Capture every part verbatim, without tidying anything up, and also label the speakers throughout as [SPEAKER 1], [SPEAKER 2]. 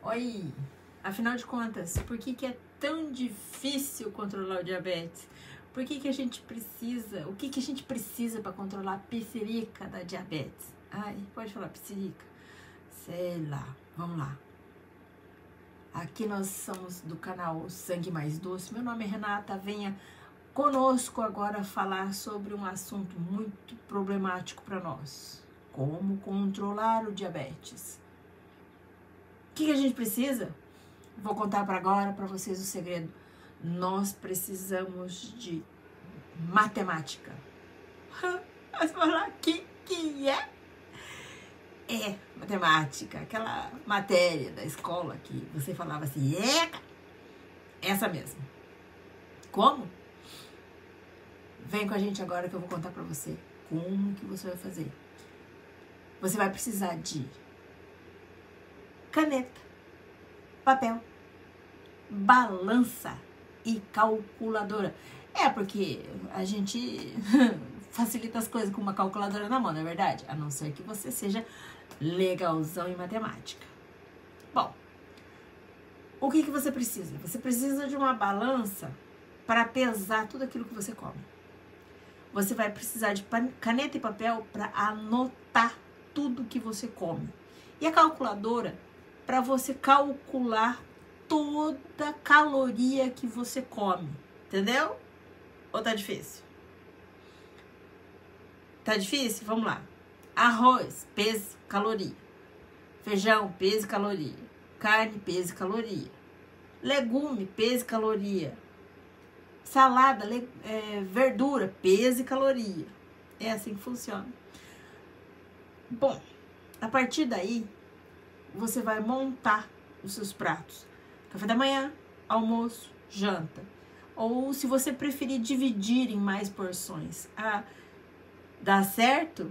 [SPEAKER 1] Oi, afinal de contas, por que, que é tão difícil controlar o diabetes? Por que, que a gente precisa, o que, que a gente precisa para controlar a psirica da diabetes? Ai, pode falar psirica? Sei lá, vamos lá. Aqui nós somos do canal Sangue Mais Doce. Meu nome é Renata, venha conosco agora falar sobre um assunto muito problemático para nós. Como controlar o diabetes. O que, que a gente precisa? Vou contar para agora para vocês o segredo. Nós precisamos de matemática. Mas falar que que é? É matemática, aquela matéria da escola que você falava assim, é essa mesmo. Como? Vem com a gente agora que eu vou contar para você como que você vai fazer. Você vai precisar de caneta, papel, balança e calculadora. É porque a gente facilita as coisas com uma calculadora na mão, não é verdade? A não ser que você seja legalzão em matemática. Bom, o que, que você precisa? Você precisa de uma balança para pesar tudo aquilo que você come. Você vai precisar de caneta e papel para anotar tudo que você come. E a calculadora para você calcular toda a caloria que você come. Entendeu? Ou tá difícil? Tá difícil? Vamos lá. Arroz, peso, caloria. Feijão, peso e caloria. Carne, peso e caloria. Legume, peso e caloria. Salada, le, é, verdura, peso e caloria. É assim que funciona. Bom, a partir daí, você vai montar os seus pratos. Café da manhã, almoço, janta. Ou se você preferir dividir em mais porções. Ah, dá certo?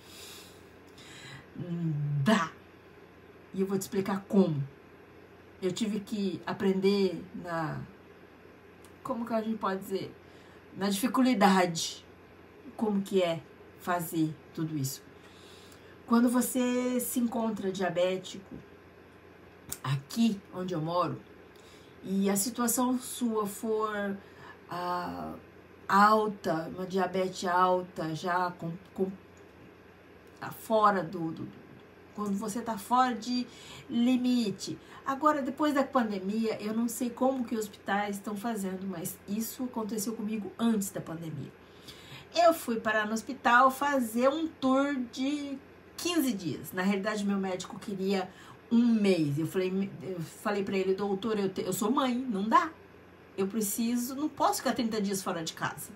[SPEAKER 1] Dá. E eu vou te explicar como. Eu tive que aprender na... Como que a gente pode dizer? Na dificuldade. Como que é fazer tudo isso. Quando você se encontra diabético, aqui onde eu moro, e a situação sua for ah, alta, uma diabetes alta, já com, com, tá fora do, do... Quando você está fora de limite. Agora, depois da pandemia, eu não sei como que os hospitais estão fazendo, mas isso aconteceu comigo antes da pandemia. Eu fui parar no hospital fazer um tour de quinze dias. Na realidade, meu médico queria um mês. Eu falei, eu falei pra ele, doutor, eu, te, eu sou mãe, não dá. Eu preciso, não posso ficar trinta dias fora de casa.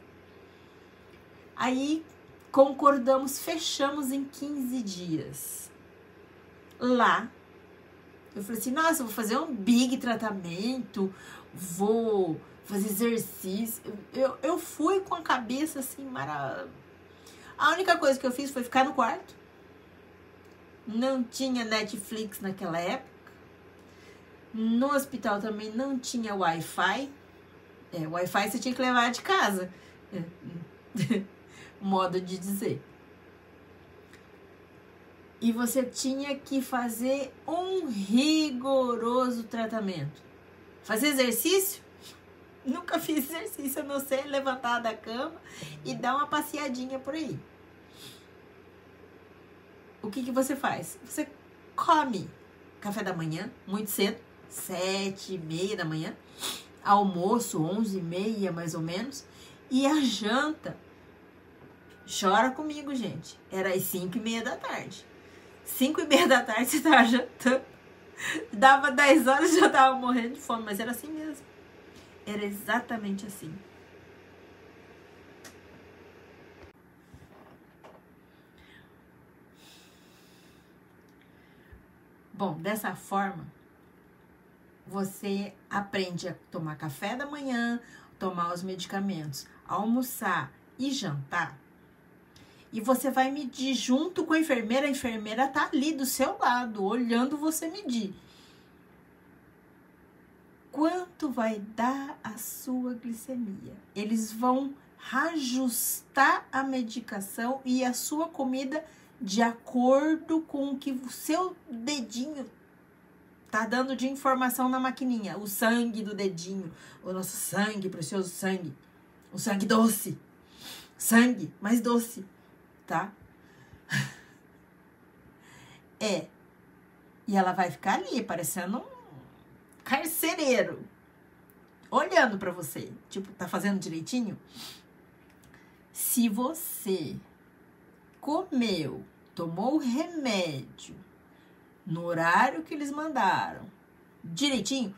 [SPEAKER 1] Aí, concordamos, fechamos em quinze dias. Lá, eu falei assim, nossa, eu vou fazer um big tratamento, vou fazer exercício. Eu, eu fui com a cabeça assim, maravilhosa. A única coisa que eu fiz foi ficar no quarto. Não tinha Netflix naquela época. No hospital também não tinha Wi-Fi. É, Wi-Fi você tinha que levar de casa. É. Modo de dizer. E você tinha que fazer um rigoroso tratamento. Fazer exercício? Nunca fiz exercício, a não ser levantar da cama e dar uma passeadinha por aí. O que que você faz? Você come café da manhã, muito cedo, sete e meia da manhã, almoço, onze e meia mais ou menos, e a janta, chora comigo, gente, era às cinco e meia da tarde. cinco e meia da tarde você estava jantando, dava dez horas e já estava morrendo de fome, mas era assim mesmo. Era exatamente assim. Bom, dessa forma, você aprende a tomar café da manhã, tomar os medicamentos, almoçar e jantar. E você vai medir junto com a enfermeira. A enfermeira tá ali do seu lado, olhando você medir. Quanto vai dar a sua glicemia? Eles vão ajustar a medicação e a sua comida de acordo com o que o seu dedinho tá dando de informação na maquininha. O sangue do dedinho, o nosso sangue, precioso sangue. O sangue doce. Sangue mais doce, tá? É. E ela vai ficar ali, parecendo um carcereiro. Olhando pra você. Tipo, tá fazendo direitinho? Se você comeu, tomou o remédio no horário que eles mandaram, direitinho,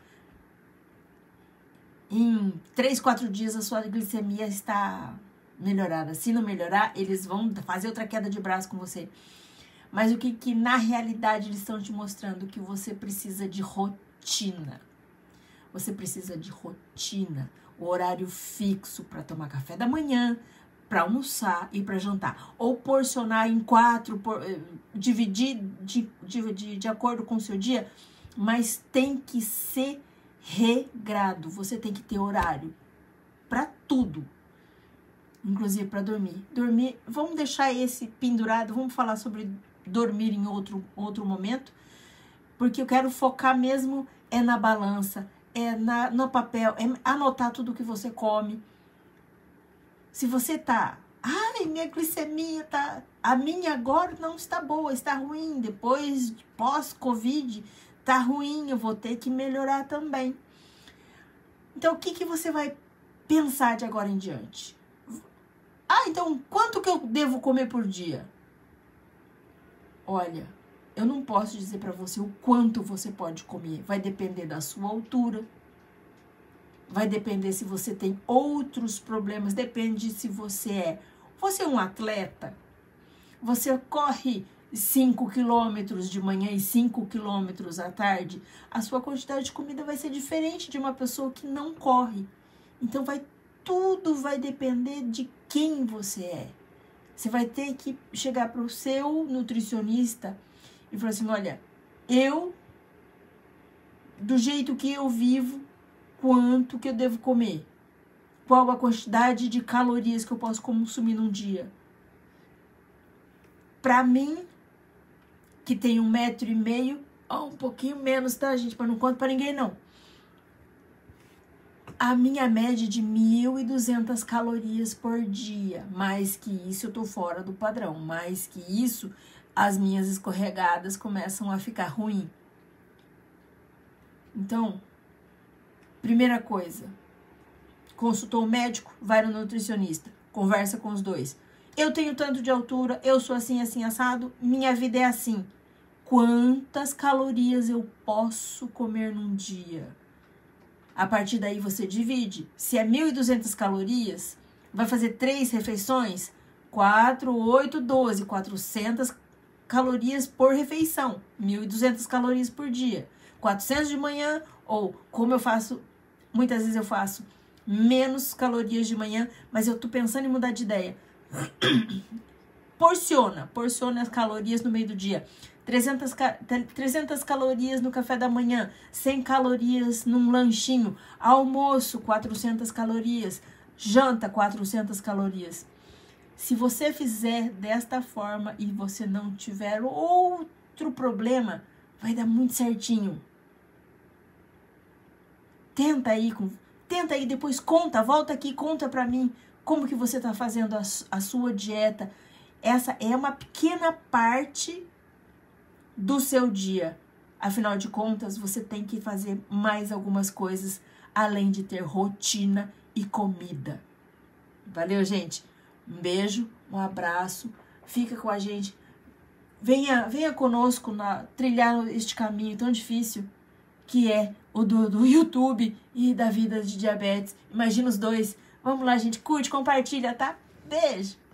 [SPEAKER 1] em três, quatro dias a sua glicemia está melhorada. Se não melhorar, eles vão fazer outra queda de braço com você. Mas o que, que na realidade eles estão te mostrando? Que você precisa de rotina. Você precisa de rotina. O horário fixo para tomar café da manhã, para almoçar e para jantar. Ou porcionar em quatro, por, dividir de, de, de acordo com o seu dia, mas tem que ser regrado. Você tem que ter horário para tudo, inclusive para dormir. Dormir, vamos deixar esse pendurado, vamos falar sobre dormir em outro, outro momento, porque eu quero focar mesmo é na balança, é na, no papel, é anotar tudo que você come. Se você tá, ai, minha glicemia tá, a minha agora não está boa, está ruim, depois, pós-Covid, tá ruim, eu vou ter que melhorar também. Então, o que que você vai pensar de agora em diante? Ah, então, quanto que eu devo comer por dia? Olha, eu não posso dizer para você o quanto você pode comer, vai depender da sua altura. Vai depender se você tem outros problemas, depende se você é, você é um atleta, você corre cinco quilômetros de manhã e cinco quilômetros à tarde, a sua quantidade de comida vai ser diferente de uma pessoa que não corre. Então, vai, tudo vai depender de quem você é. Você vai ter que chegar para o seu nutricionista e falar assim, olha, eu, do jeito que eu vivo, quanto que eu devo comer? Qual a quantidade de calorias que eu posso consumir num dia? Para mim, que tem um metro e meio, ó, um pouquinho menos, tá, gente? Mas não conto para ninguém, não. A minha média é de mil e duzentas calorias por dia. Mais que isso, eu tô fora do padrão. Mais que isso, as minhas escorregadas começam a ficar ruim. Então, primeira coisa, consultou o médico, vai no nutricionista, conversa com os dois. Eu tenho tanto de altura, eu sou assim, assim, assado, minha vida é assim. Quantas calorias eu posso comer num dia? A partir daí você divide. Se é mil e duzentas calorias, vai fazer três refeições, quatro, oito, doze, quatrocentas calorias por refeição, mil e duzentas calorias por dia. quatrocentas de manhã, ou como eu faço, muitas vezes eu faço menos calorias de manhã, mas eu tô pensando em mudar de ideia. Porciona, porciona as calorias no meio do dia. trezentas, trezentas calorias no café da manhã, cem calorias num lanchinho, almoço, quatrocentas calorias, janta, quatrocentas calorias. Se você fizer desta forma e você não tiver outro problema, vai dar muito certinho. Tenta aí, tenta aí, depois conta, volta aqui, conta pra mim como que você tá fazendo a, a sua dieta. Essa é uma pequena parte do seu dia. Afinal de contas, você tem que fazer mais algumas coisas além de ter rotina e comida. Valeu, gente? Um beijo, um abraço. Fica com a gente. Venha, venha conosco na, trilhar este caminho tão difícil que é o do, do YouTube e da vida de diabetes. Imagina os dois. Vamos lá, gente. Curte, compartilha, tá? Beijo!